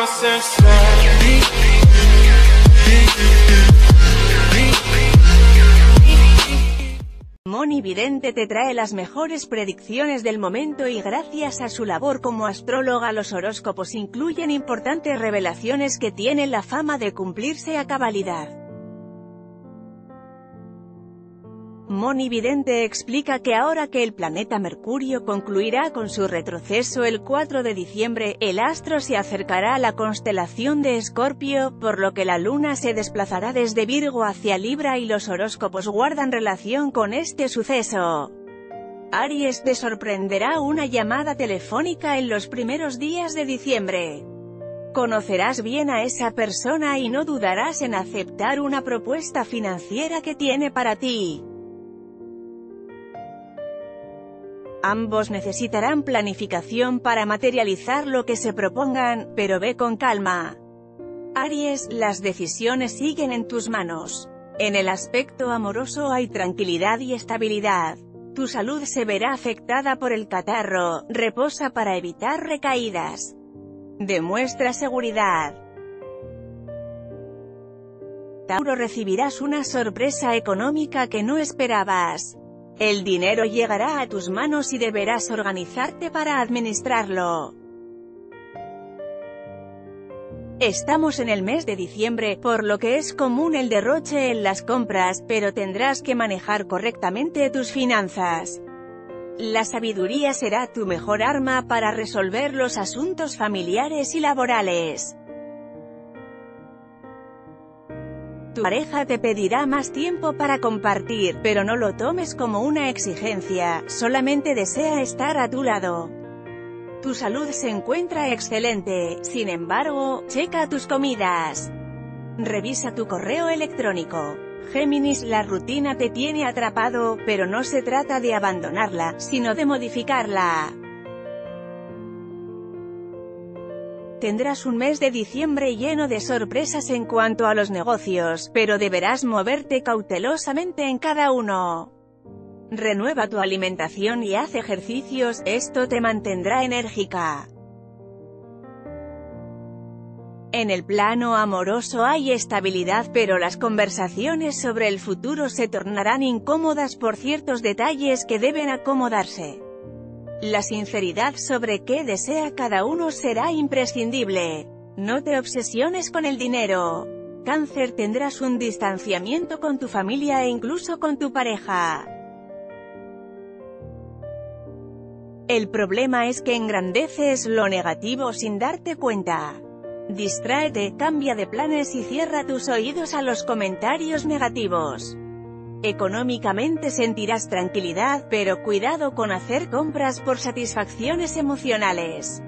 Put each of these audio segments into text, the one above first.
Monividente te trae las mejores predicciones del momento y gracias a su labor como astróloga los horóscopos incluyen importantes revelaciones que tienen la fama de cumplirse a cabalidad. Monividente explica que ahora que el planeta Mercurio concluirá con su retroceso el 4 de diciembre, el astro se acercará a la constelación de Escorpio, por lo que la luna se desplazará desde Virgo hacia Libra y los horóscopos guardan relación con este suceso. Aries, te sorprenderá una llamada telefónica en los primeros días de diciembre. Conocerás bien a esa persona y no dudarás en aceptar una propuesta financiera que tiene para ti. Ambos necesitarán planificación para materializar lo que se propongan, pero ve con calma. Aries, las decisiones siguen en tus manos. En el aspecto amoroso hay tranquilidad y estabilidad. Tu salud se verá afectada por el catarro, reposa para evitar recaídas. Demuestra seguridad. Tauro, recibirás una sorpresa económica que no esperabas. El dinero llegará a tus manos y deberás organizarte para administrarlo. Estamos en el mes de diciembre, por lo que es común el derroche en las compras, pero tendrás que manejar correctamente tus finanzas. La sabiduría será tu mejor arma para resolver los asuntos familiares y laborales. Tu pareja te pedirá más tiempo para compartir, pero no lo tomes como una exigencia, solamente desea estar a tu lado. Tu salud se encuentra excelente, sin embargo, checa tus comidas. Revisa tu correo electrónico. Géminis, la rutina te tiene atrapado, pero no se trata de abandonarla, sino de modificarla. Tendrás un mes de diciembre lleno de sorpresas en cuanto a los negocios, pero deberás moverte cautelosamente en cada uno. Renueva tu alimentación y haz ejercicios, esto te mantendrá enérgica. En el plano amoroso hay estabilidad, pero las conversaciones sobre el futuro se tornarán incómodas por ciertos detalles que deben acomodarse. La sinceridad sobre qué desea cada uno será imprescindible. No te obsesiones con el dinero. Cáncer, tendrás un distanciamiento con tu familia e incluso con tu pareja. El problema es que engrandeces lo negativo sin darte cuenta. Distráete, cambia de planes y cierra tus oídos a los comentarios negativos. Económicamente sentirás tranquilidad, pero cuidado con hacer compras por satisfacciones emocionales.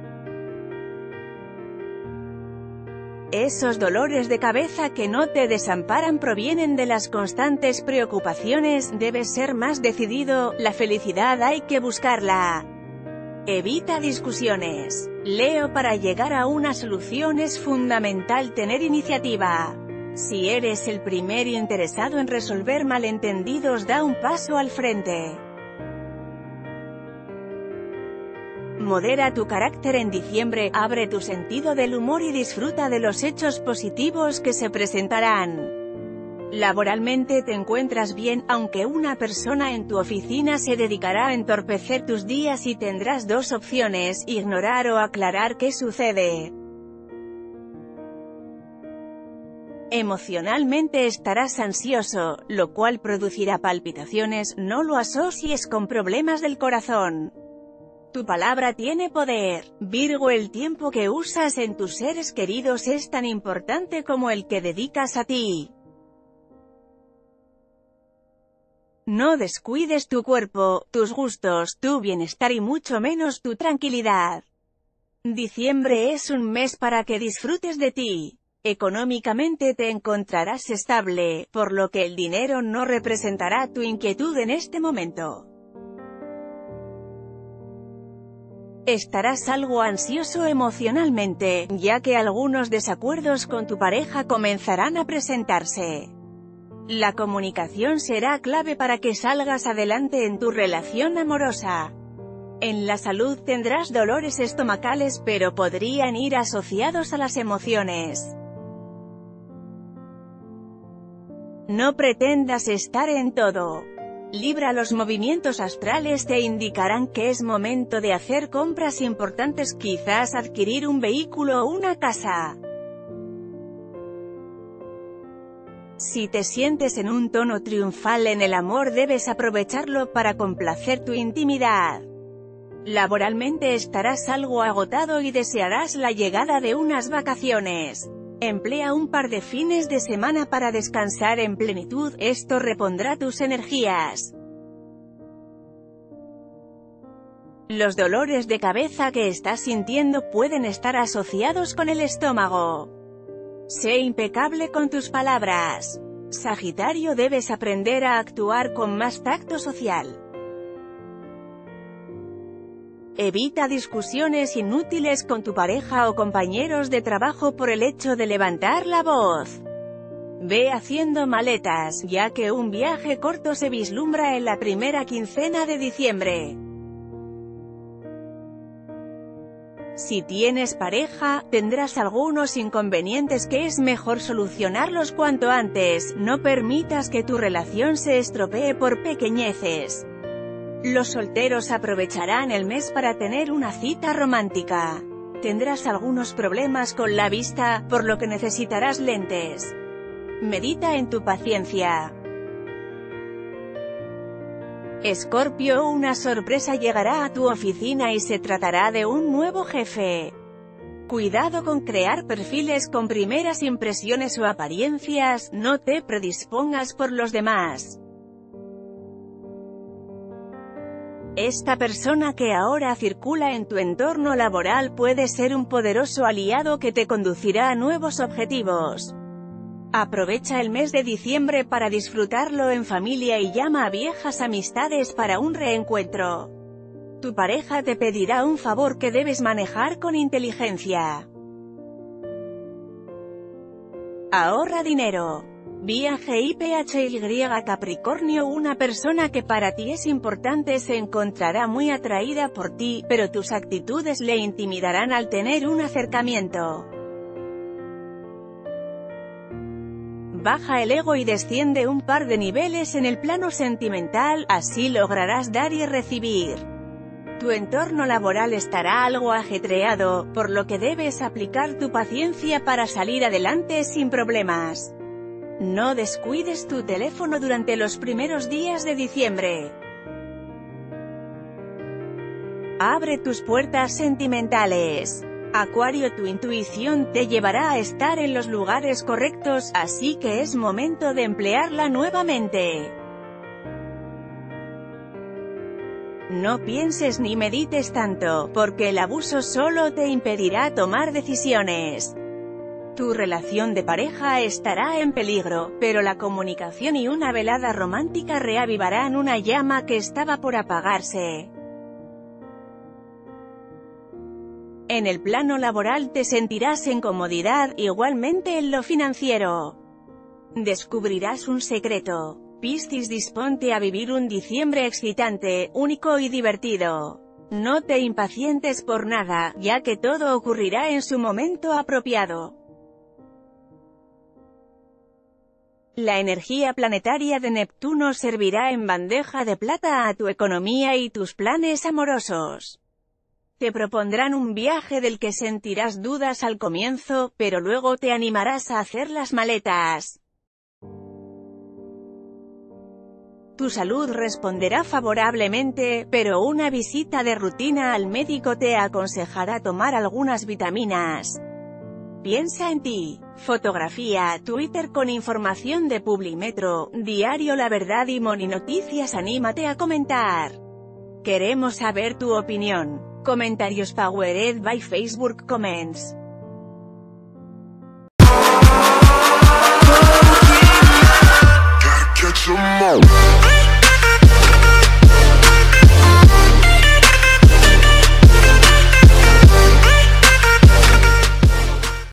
Esos dolores de cabeza que no te desamparan provienen de las constantes preocupaciones, debes ser más decidido, la felicidad hay que buscarla. Evita discusiones. Leo, para llegar a una solución es fundamental tener iniciativa. Si eres el primer interesado en resolver malentendidos, da un paso al frente. Modera tu carácter en diciembre, abre tu sentido del humor y disfruta de los hechos positivos que se presentarán. Laboralmente te encuentras bien, aunque una persona en tu oficina se dedicará a entorpecer tus días y tendrás dos opciones: ignorar o aclarar qué sucede. Emocionalmente estarás ansioso, lo cual producirá palpitaciones, no lo asocies con problemas del corazón. Tu palabra tiene poder. Virgo, el tiempo que usas en tus seres queridos es tan importante como el que dedicas a ti. No descuides tu cuerpo, tus gustos, tu bienestar y mucho menos tu tranquilidad. Diciembre es un mes para que disfrutes de ti. Económicamente te encontrarás estable, por lo que el dinero no representará tu inquietud en este momento. Estarás algo ansioso emocionalmente, ya que algunos desacuerdos con tu pareja comenzarán a presentarse. La comunicación será clave para que salgas adelante en tu relación amorosa. En la salud tendrás dolores estomacales, pero podrían ir asociados a las emociones. No pretendas estar en todo. Libra, los movimientos astrales te indicarán que es momento de hacer compras importantes, quizás adquirir un vehículo o una casa. Si te sientes en un tono triunfal en el amor, debes aprovecharlo para complacer tu intimidad. Laboralmente estarás algo agotado y desearás la llegada de unas vacaciones. Emplea un par de fines de semana para descansar en plenitud, esto repondrá tus energías. Los dolores de cabeza que estás sintiendo pueden estar asociados con el estómago. Sé impecable con tus palabras. Sagitario, debes aprender a actuar con más tacto social. Evita discusiones inútiles con tu pareja o compañeros de trabajo por el hecho de levantar la voz. Ve haciendo maletas, ya que un viaje corto se vislumbra en la primera quincena de diciembre. Si tienes pareja, tendrás algunos inconvenientes que es mejor solucionarlos cuanto antes. No permitas que tu relación se estropee por pequeñeces. Los solteros aprovecharán el mes para tener una cita romántica. Tendrás algunos problemas con la vista, por lo que necesitarás lentes. Medita en tu paciencia. Escorpio, una sorpresa llegará a tu oficina y se tratará de un nuevo jefe. Cuidado con crear perfiles con primeras impresiones o apariencias, no te predispongas por los demás. Esta persona que ahora circula en tu entorno laboral puede ser un poderoso aliado que te conducirá a nuevos objetivos. Aprovecha el mes de diciembre para disfrutarlo en familia y llama a viejas amistades para un reencuentro. Tu pareja te pedirá un favor que debes manejar con inteligencia. Ahorra dinero. Viaje IPHY Capricornio, una persona que para ti es importante se encontrará muy atraída por ti, pero tus actitudes le intimidarán al tener un acercamiento. Baja el ego y desciende un par de niveles en el plano sentimental, así lograrás dar y recibir. Tu entorno laboral estará algo ajetreado, por lo que debes aplicar tu paciencia para salir adelante sin problemas. No descuides tu teléfono durante los primeros días de diciembre. Abre tus puertas sentimentales. Acuario, tu intuición te llevará a estar en los lugares correctos, así que es momento de emplearla nuevamente. No pienses ni medites tanto, porque el abuso solo te impedirá tomar decisiones. Tu relación de pareja estará en peligro, pero la comunicación y una velada romántica reavivarán una llama que estaba por apagarse. En el plano laboral te sentirás en comodidad, igualmente en lo financiero. Descubrirás un secreto. Piscis, disponte a vivir un diciembre excitante, único y divertido. No te impacientes por nada, ya que todo ocurrirá en su momento apropiado. La energía planetaria de Neptuno servirá en bandeja de plata a tu economía y tus planes amorosos. Te propondrán un viaje del que sentirás dudas al comienzo, pero luego te animarás a hacer las maletas. Tu salud responderá favorablemente, pero una visita de rutina al médico te aconsejará tomar algunas vitaminas. Piensa en ti. Fotografía, Twitter con información de Publimetro, Diario La Verdad y Moni Noticias. Anímate a comentar. Queremos saber tu opinión. Comentarios powered by Facebook Comments.